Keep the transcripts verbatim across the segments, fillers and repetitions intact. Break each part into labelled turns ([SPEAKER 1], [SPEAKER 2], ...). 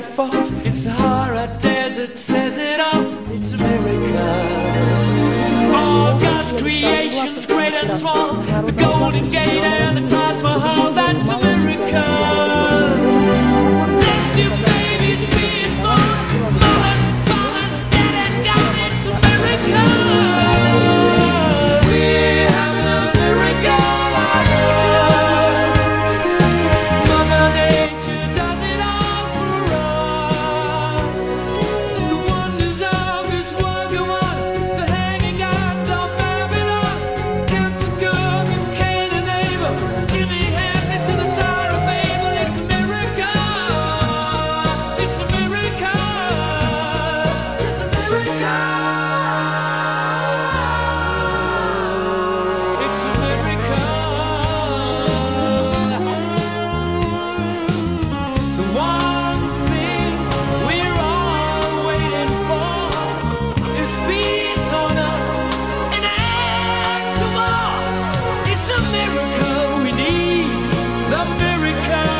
[SPEAKER 1] that falls in Sahara Desert says it all. It's a miracle. All God's creations, great and small, the Golden Gate and the Taj Mahal, that's a miracle. There's two babies being born, mothers, fathers, dead and gone, it's a miracle. We're having a miracle on earth. Mother Nature does it all for us. The wonders of this world go on, the hanging gods of Babylon, Captain Cook and Cain and Abel, Jimmy Hampton to the Tower of Babel. It's a miracle. It's a miracle. It's a miracle. It's a miracle. The one thing we're all waiting for is peace on earth, an end to war. It's a miracle we need, the miracle.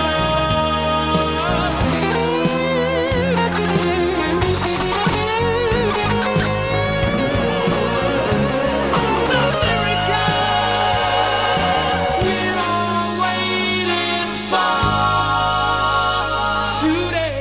[SPEAKER 1] The miracle we're all waiting for today.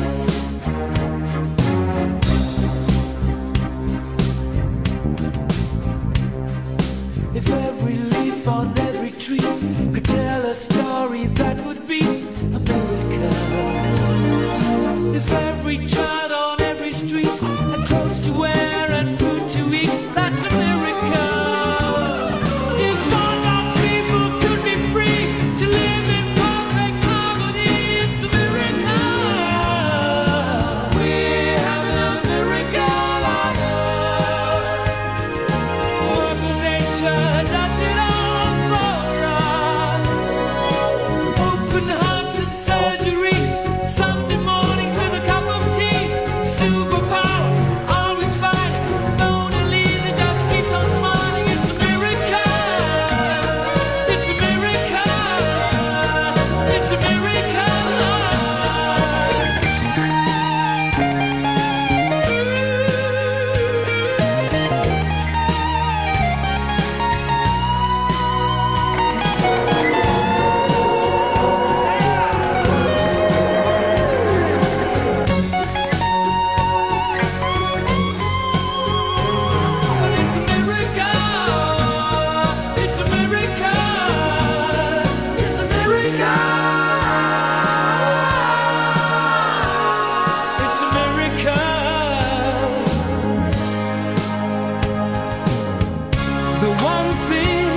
[SPEAKER 1] If every leaf on every tree could tell a story, that would be a miracle. If every child on every street had clothes to wear and food to eat, that's a miracle. If all God's people could be free to live in perfect harmony, it's a miracle. We're having a miracle on earth. Mother Nature does it all for us. Open hearts and surgeries, Sunday mornings with a cup of tea, superpowers, always fighting. Mona Lisa just keeps on smiling. It's a miracle. It's a miracle. It's a miracle. Well, it's a miracle. It's a miracle. It's a miracle. It's a miracle. The one thing